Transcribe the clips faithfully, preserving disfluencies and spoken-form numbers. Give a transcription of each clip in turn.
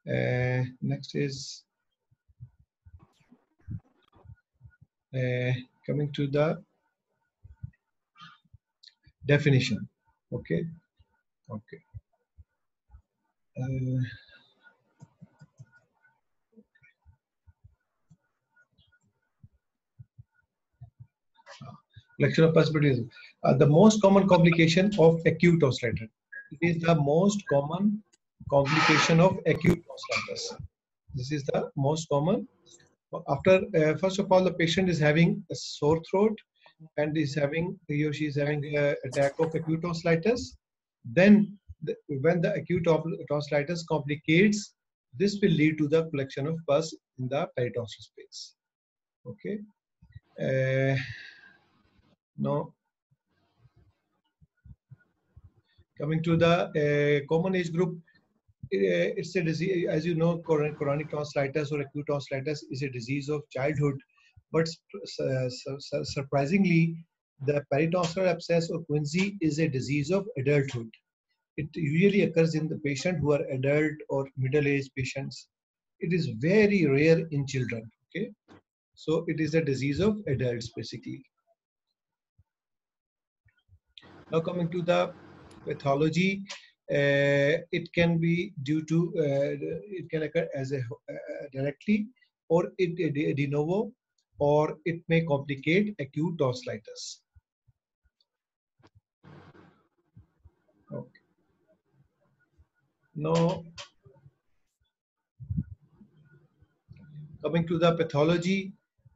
Uh, next is uh, coming to the definition. Okay, okay. Uh, Collection of possibilities. Uh, the most common complication of acute tonsillitis. It is the most common complication of acute tonsillitis. This is the most common. After, uh, first of all, the patient is having a sore throat and is having, he or she is having an attack of acute tonsillitis. Then, the, when the acute tonsillitis complicates, this will lead to the collection of pus in the peritonsil space. Okay. Uh, now, coming to the uh, common age group, uh, it's a disease, as you know, chronic tonsillitis or acute tonsillitis is a disease of childhood, but uh, surprisingly, the peritonsillar abscess or quinsy is a disease of adulthood. It usually occurs in the patient who are adult or middle-aged patients. It is very rare in children. Okay, so it is a disease of adults basically. Now coming to the pathology, uh, it can be due to, uh, it can occur as a uh, directly, or it de, de novo, or it may complicate acute tonsillitis. Okay. Now coming to the pathology,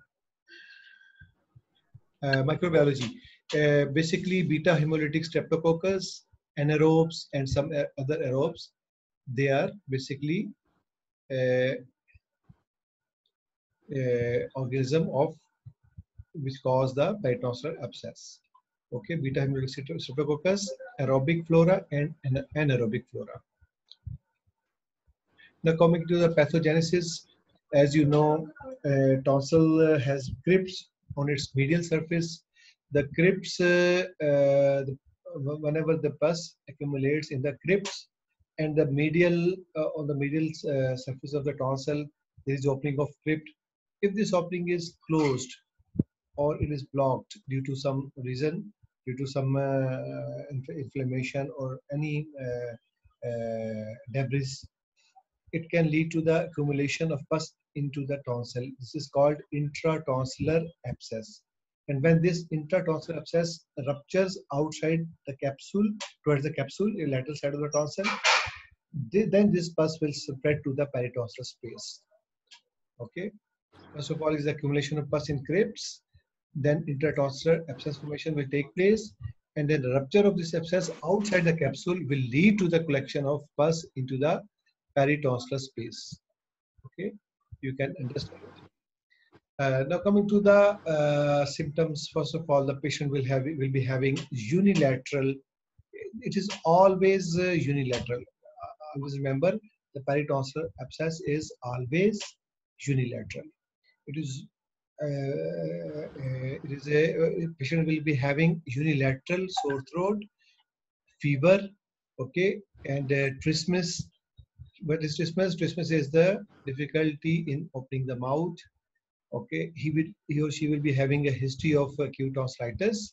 uh, microbiology, uh, basically beta hemolytic streptococcus, anaerobes, and some uh, other aerobes. They are basically uh, uh, organism of which cause the peritonsillar abscess. Okay, beta hemolytic streptococcus, aerobic flora, and anaerobic flora. Now coming to the pathogenesis, as you know, uh, tonsil uh, has crypts on its medial surface. The crypts, uh, uh, the, whenever the pus accumulates in the crypts, and the medial uh, on the medial uh, surface of the tonsil, there is opening of crypt. If this opening is closed or it is blocked due to some reason, due to some uh, inf inflammation or any uh, uh, debris, it can lead to the accumulation of pus into the tonsil. This is called intratonsillar abscess. And when this intratonsillar abscess ruptures outside the capsule, towards the capsule, the lateral side of the tonsil, then this pus will spread to the peritonsillar space. Okay. First of all is the accumulation of pus in crypts, then intratonsillar abscess formation will take place, and then the rupture of this abscess outside the capsule will lead to the collection of pus into the peritonsillar space. Okay, you can understand. Uh, now coming to the uh, symptoms, first of all, the patient will have will be having unilateral. It is always uh, unilateral. Uh, always remember, the peritonsillar abscess is always unilateral. It is uh, uh, it is a, a patient will be having unilateral sore throat, fever, okay, and uh, trismus. What is trismus? Trismus is the difficulty in opening the mouth. Okay, he will he or she will be having a history of acute tonsillitis,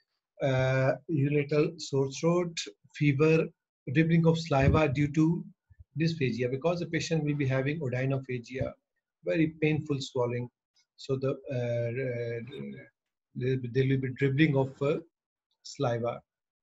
uh, unilateral sore throat, fever, dribbling of saliva due to dysphagia, because the patient will be having odynophagia, very painful swallowing. So the uh, uh, there will be dribbling of uh, saliva.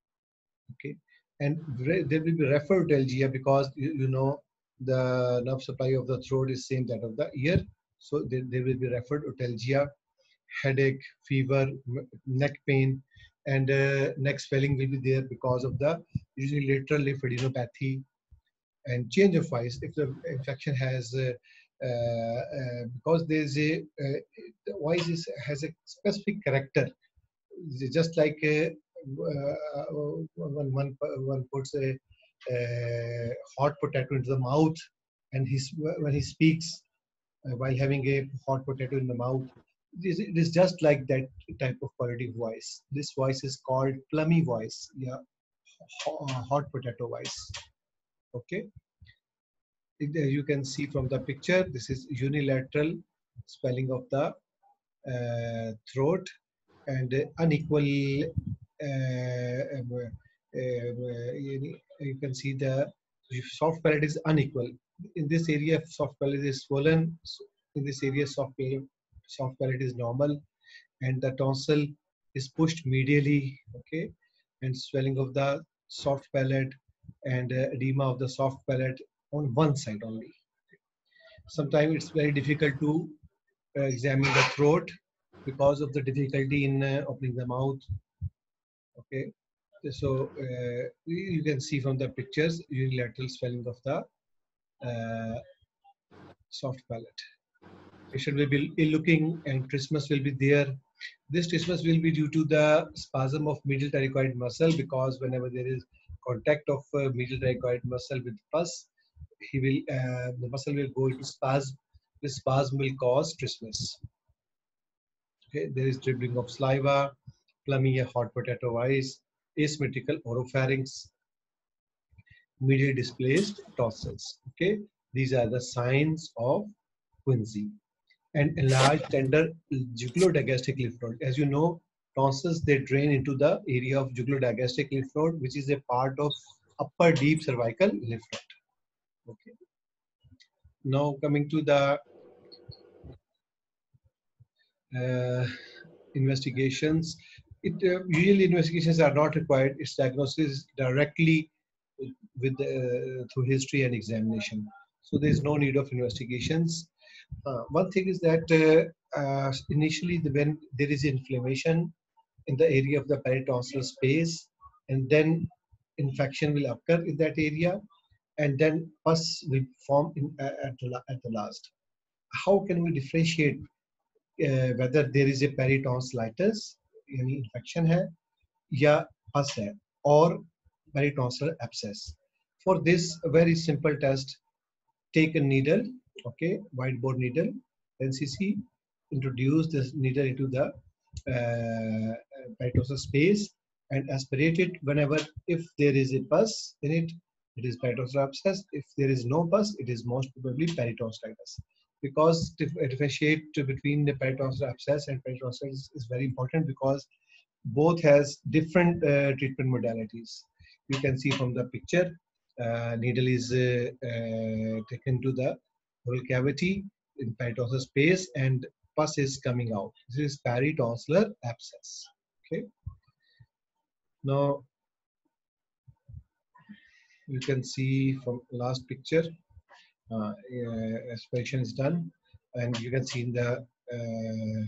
Okay, and there will be referralgia because you, you know the nerve supply of the throat is same that of the ear. So there, there will be referralgia, headache, fever, neck pain, and uh, neck swelling will be there because of the unilateral lymphadenopathy, and change of voice if the infection has uh, uh, uh, because there is a uh, the voice is, has a specific character, just like uh, uh, when one one puts a, a hot potato into the mouth and he's when he speaks uh, while having a hot potato in the mouth, it is, it is just like that type of quality of voice. This voice is called plummy voice, yeah, hot potato voice. Okay, As you can see from the picture, this is unilateral swelling of the uh, throat and unequal. Uh, um, uh, you you can see the soft palate is unequal. In this area, soft palate is swollen. In this area, soft palate, soft palate is normal, and the tonsil is pushed medially. Okay, and swelling of the soft palate and uh, edema of the soft palate on one side only. Sometimes it's very difficult to uh, examine the throat because of the difficulty in uh, opening the mouth. Okay, so uh, you can see from the pictures unilateral swelling of the uh, soft palate. Patient will be ill looking and trismus will be there. This trismus will be due to the spasm of medial thyroid muscle, because whenever there is contact of uh, medial thyroid muscle with pus, he will uh, the muscle will go into spasm. This spasm will cause trismus. Okay, there is dribbling of saliva, plummy or hot potato eyes, asymmetrical oropharynx, medially displaced tonsils. Okay, these are the signs of quinsy. And enlarged tender jugulo-digastric lymph node. As you know, tonsils, they drain into the area of jugulo-digastric lymph node, which is a part of upper deep cervical lymph node. Okay. Now coming to the uh, investigations. It uh, usually investigations are not required. Its diagnosis is directly with uh, through history and examination. So there is no need of investigations. Uh, one thing is that uh, uh, initially, the, when there is inflammation in the area of the peritonsillar space, and then infection will occur in that area, and then pus will form in, uh, at, the, at the last. How can we differentiate uh, whether there is a peritonsillitis, any infection hai, ya pus hai, or peritonsillar abscess? For this very simple test, take a needle, okay, whiteboard needle, N C C, introduce this needle into the uh, peritonsillar space and aspirate it. Whenever, if there is a pus in it, it is peritonsillar abscess. If there is no pus, it is most probably peritonsillitis. Because to differentiate between the peritonsillar abscess and peritonsillitis is very important, because both has different uh, treatment modalities. You can see from the picture, uh, needle is uh, uh, taken to the oral cavity in peritonsillar space, and pus is coming out. This is peritonsillar abscess. Okay. Now you can see from last picture, uh, uh, aspiration is done, and you can see in the uh,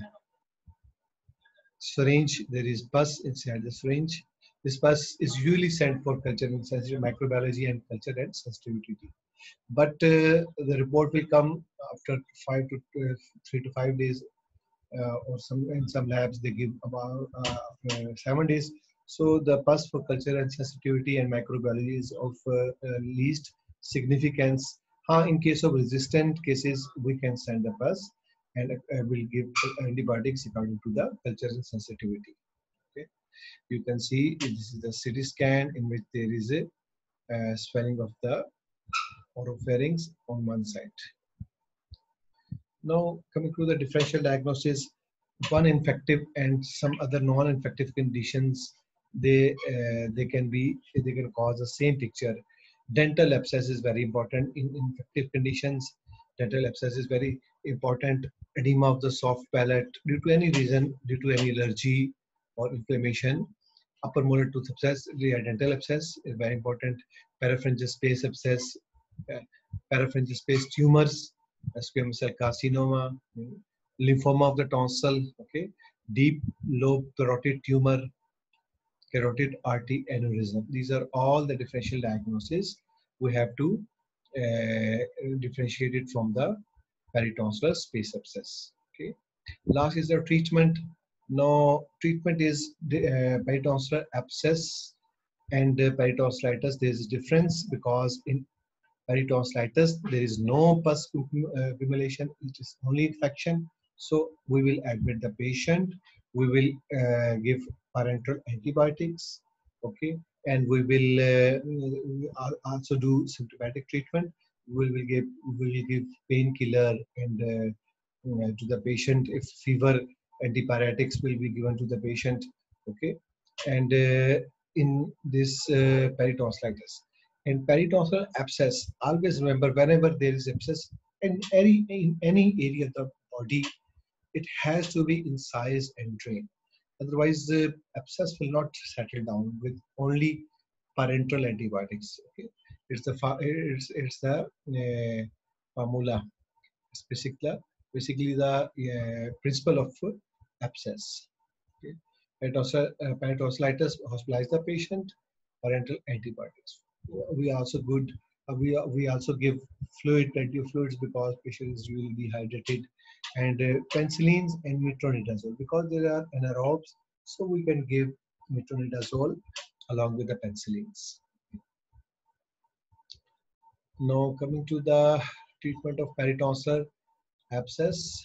syringe there is pus inside the syringe. This pus is usually sent for culture and sensitive microbiology and culture and sensitivity. But uh, the report will come after five to uh, three to five days, uh, or some in some labs they give about uh, uh, seven days. So the pus for culture and sensitivity and microbiology is of uh, uh, least significance. Uh, in case of resistant cases, we can send the pus and uh, will give antibiotics according to the culture and sensitivity. Okay, you can see this is the C T scan in which there is a uh, swelling of the oropharynx on one side. Now coming to the differential diagnosis, one infective and some other non-infective conditions, they uh, they can be they can cause the same picture. Dental abscess is very important in infective conditions. Dental abscess is very important. Edema of the soft palate due to any reason, due to any allergy or inflammation. Upper molar tooth abscess, the dental abscess is very important. Parapharyngeal space abscess, uh, parapharyngeal space tumors, squamous cell carcinoma, lymphoma of the tonsil, okay, deep lobe carotid tumor, carotid artery aneurysm. These are all the differential diagnoses we have to uh, differentiate it from the peritonsillar space abscess. Okay. Last is the treatment. Now, treatment is the uh, peritonsillar abscess and uh, peritonsillitis. There is a difference, because in peritonsillitis there is no pus accumulation, it is only infection. So we will admit the patient, we will uh, give parenteral antibiotics, okay, and we will uh, also do symptomatic treatment. We will give we will give painkiller and uh, uh, to the patient. If fever, antibiotics will be given to the patient. Okay, and uh, in this uh, peritonsillitis and peritonsillar abscess, always remember whenever there is abscess in any in any area of the body, it has to be incised and drained. Otherwise, the abscess will not settle down with only parenteral antibiotics. Okay, it's the fa- it's it's the uh, formula, it's basically basically the uh, principle of abscess. Okay, Peritoneal- uh, peritonsillitis, hospitalize the patient, parenteral antibiotics. We also good. Uh, we we also give fluid, plenty of fluids because patient is really dehydrated, and uh, penicillins and metronidazole because there are anaerobes, so we can give metronidazole along with the penicillins. Now coming to the treatment of peritonsillar abscess.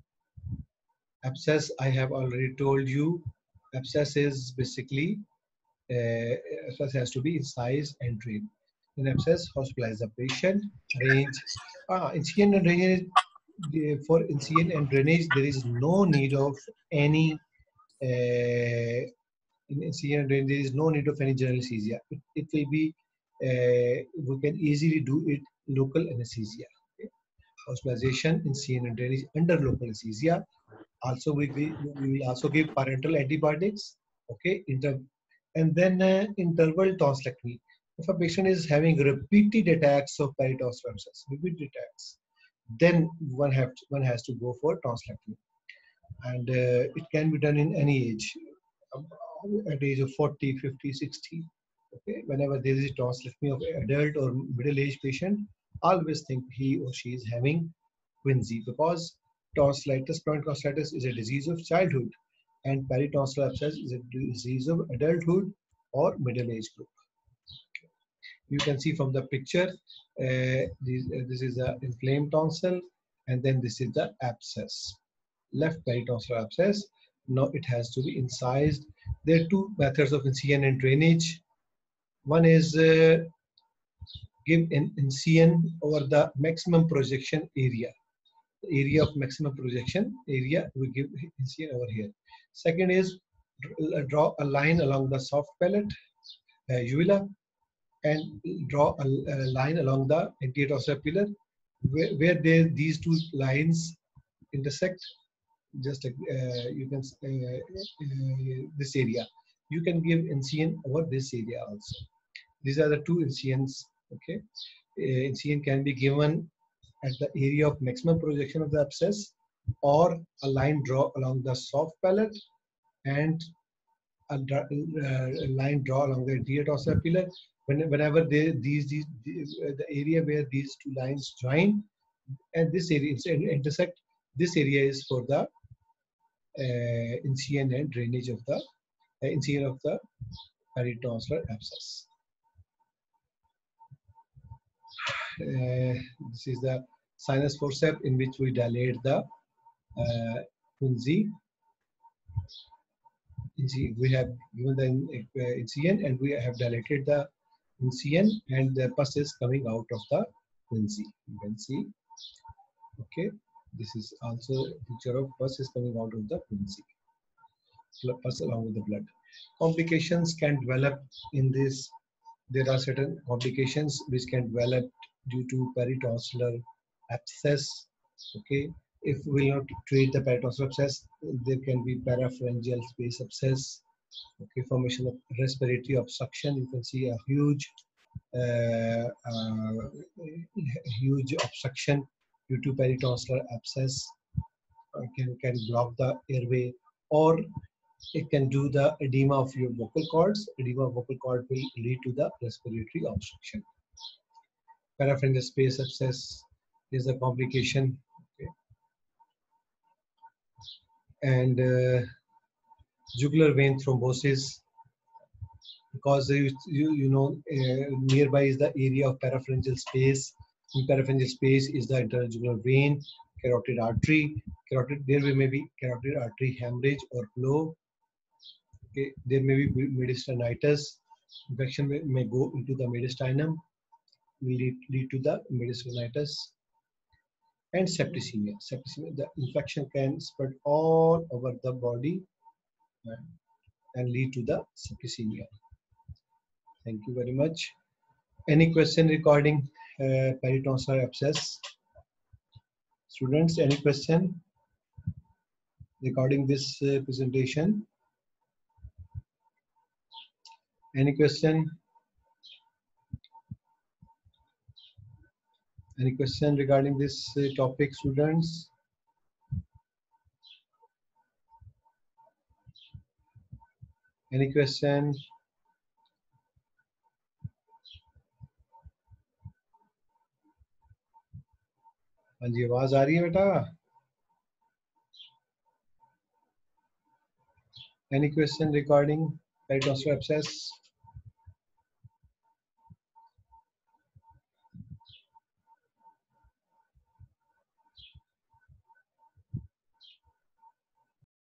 Abscess, I have already told you. Abscess is basically uh, abscess has to be incised and drained. In abscess, hospitalize the patient. Arrange ah, incision and drainage. the- For incision and drainage, there is no need of any uh, in incision and drainage. There is no need of any general anesthesia. It, it will be uh, we can easily do it local anesthesia. Okay? Hospitalization, incision and drainage under local anesthesia. Also, we, we, we will also give parenteral antibiotics. Okay, inter and then uh, interval tonsillectomy. If a patient is having repeated attacks of peritonsillar abscess, repeated attacks, then one have to, one has to go for tonsillectomy, and uh, it can be done in any age, um, at age of forty, fifty, sixty. Okay, whenever there is a tonsillectomy of adult or middle-aged patient, always think he or she is having quinsy because tonsillitis, chronic tonsillitis is a disease of childhood, and peritonsillar abscess is a disease of adulthood or middle-age group. You can see from the picture, uh, this, uh, this is the inflamed tonsil, and then this is the abscess, left peritonsillar abscess. Now it has to be incised. There are two methods of incision and drainage. One is uh, give an incision over the maximum projection area. The area of maximum projection area, we give incision over here. Second is draw a line along the soft palate, uh, uvula, and draw a, a line along the anterior tonsillar where, where there, these two lines intersect. Just uh, you can uh, uh, this area. You can give incision over this area also. These are the two incisions. Okay, uh, incision can be given at the area of maximum projection of the abscess, or a line draw along the soft palate and a, uh, a line draw along the anterior tonsillar. When, whenever they, these, these, these uh, the area where these two lines join and this area intersect, this area is for the uh, incision and drainage of the uh, incision of the peritonsillar abscess. Uh, this is the sinus forceps in which we dilate the uh, quinsy. We have given the uh, incision and we have dilated the incision, and the pus is coming out of the quinsy. You can see. Okay, this is also a picture of pus is coming out of the quinsy. Pus along with the blood. Complications can develop in this. There are certain complications which can develop due to peritonsillar abscess. Okay, if we will not treat the peritonsillar abscess, there can be parapharyngeal space abscess. Okay, formation of respiratory obstruction. You can see a huge, uh, uh, huge obstruction due to peritonsillar abscess. Uh, can can block the airway, or it can do the edema of your vocal cords. Edema of vocal cord will lead to the respiratory obstruction. Parapharyngeal space abscess is a complication. Okay. And uh, jugular vein thrombosis, because you, you, you know uh, nearby is the area of parapharyngeal space. In parapharyngeal space is the interjugular vein, carotid artery. Carotid, there may be carotid artery hemorrhage or flow. Okay. There may be mediastinitis. Infection may, may go into the mediastinum. will lead, lead to the mediastinitis and septicemia. Septicemia, the infection can spread all over the body uh, and lead to the septicemia. Thank you very much. Any question regarding uh, peritonsillar abscess? Students, any question regarding this uh, presentation? Any question? Any question regarding this uh, topic, students? Any question? हाँ जी, आवाज आ रही है बेटा? Any question regarding peritonsillar abscess?